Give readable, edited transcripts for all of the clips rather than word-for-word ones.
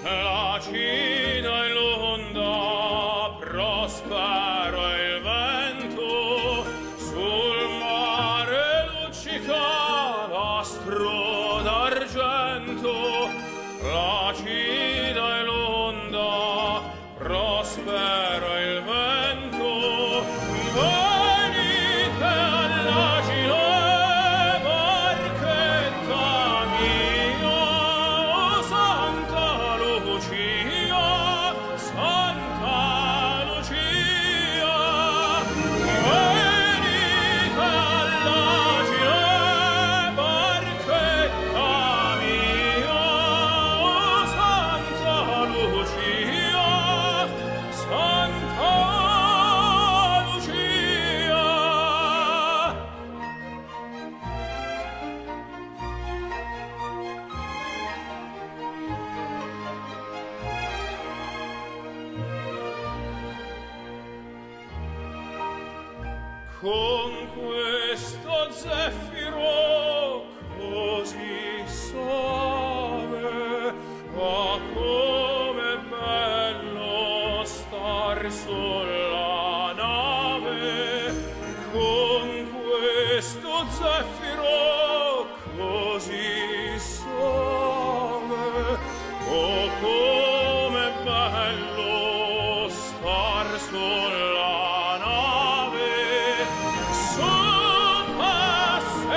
La cida e l'onda, prospero è il vento, sul mare luccica l'astro d'argento. La cida e l'onda, prospero è il vento, venite all'agile barchetta mia, o Santa Lucia, Santa Lucia. Venite all'agile barchetta mia, o Santa Lucia, Santa Lucia. Con questo zeffiro così soave, ma come bello star sulla nave. Con questo zeffiro così soave, oh come bello star sulla nave. Su passa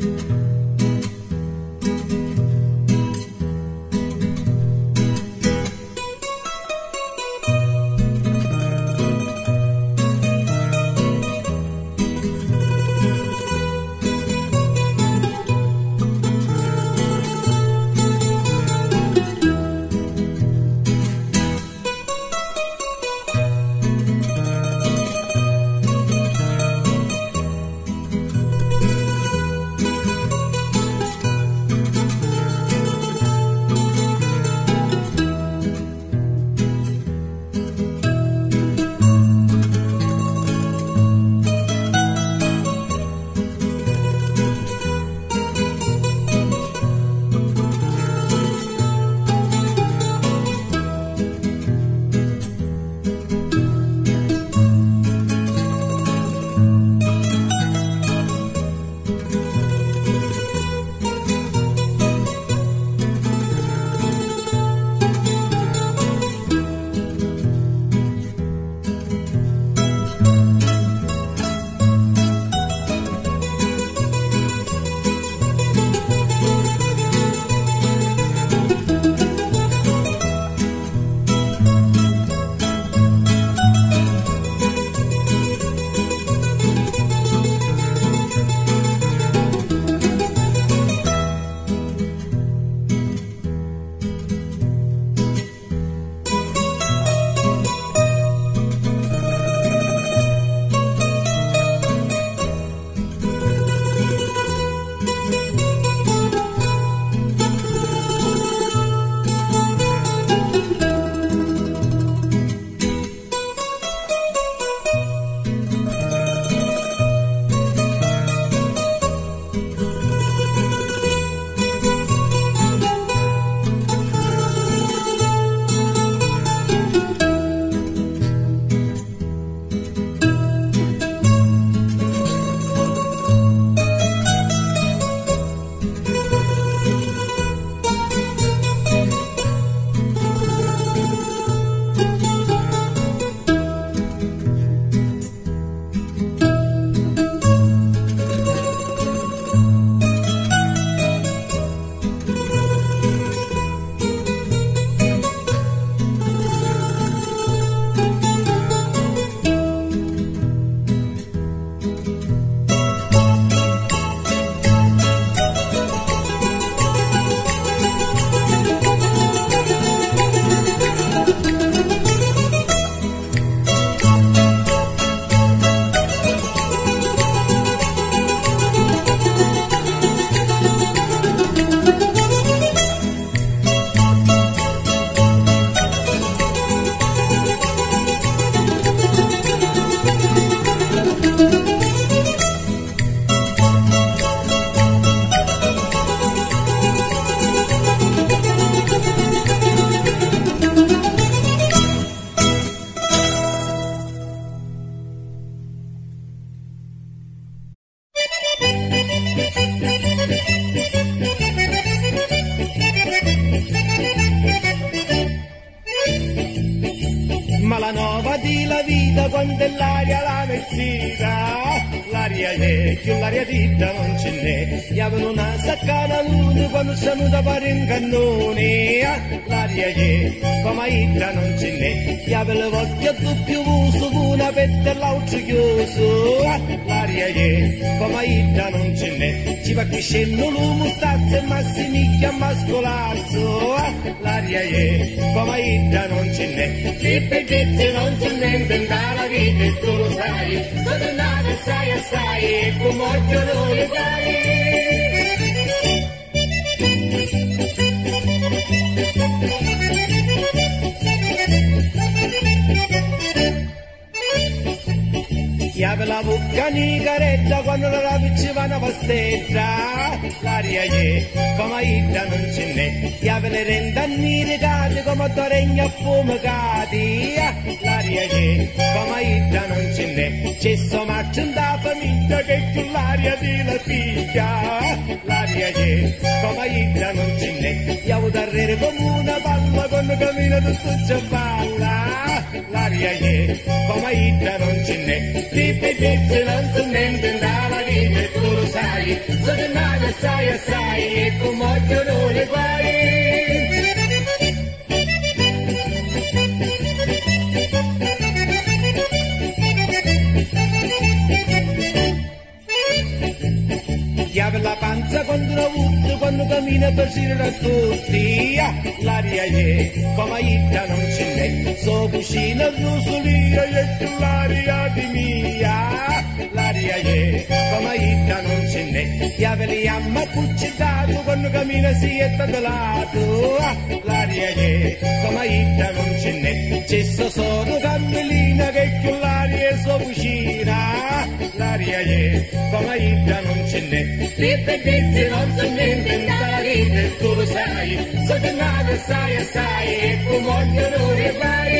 quando l'aria la mezzita, l'aria è, più l'aria ditta non ce n'è, gli avevano una saccana luna quando siamo da fare in cannone, l'aria è, come itta non ce n'è, gli avevano volti a doppio uso, una petta e l'altro chiuso, l'aria è, come itta non ce n'è, ci va crescendo l'uomo stazza e massimicchia a mascolazzo, l'aria è, come itta non ce n'è, che bellezze non si inventano la vita e tu lo sai, sono nata assai assai e come occhio non le dai. Chi apre la bocca di caretta quando la rapicceva una pastetta, l'aria è, come itta non ce n'è, chi apre le rent'anni recati come regna affumicati, l'aria è, come itta non ce n'è, c'è sto marcio in da famiglia che con l'aria di la figlia, l'aria è, come itta non ce n'è, gli avuto a rere come una palla quando cammina tutto ci balla, l'aria è, come itta non ce n'è, le bellezze non si inventano la vita e tu lo sai, sono nata assai assai e con molto non le guai. Chiave la panza quando la butta, quando cammina per girare a tutti. L'aria è come itta non ce n'è, so cucina rosolina e tu l'aria di mia. L'aria è come itta non ce n'è, chiave le amma cucitato quando cammina si è tantolato. L'aria è come itta non ce n'è, c'è solo cammellina che più l'aria so cucina. L'aria è come itta non ce n'è. Ripetizzi non so niente nella vita, tu lo sai, so che nada sai assai e tu voglio non le fai.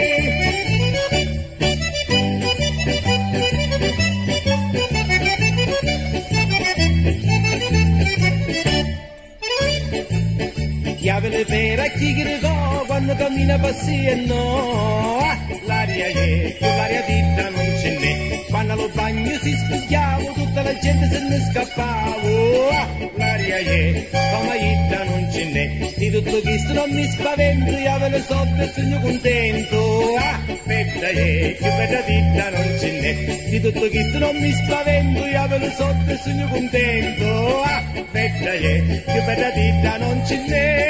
Chiave per a chi gridò quando cammina passi e no. L'aria è, con l'aria ditta non ce n'è, quando allo bagno si spigliava tutta la gente se ne scappava. L'aria è, come itta non ce n'è, di tutto questo non mi spavento, io ve le so e sono contento. Aspetta che bella ditta non ce n'è, di tutto questo non mi spavento, io ve le so e sono contento. Aspetta che bella ditta non ce n'è.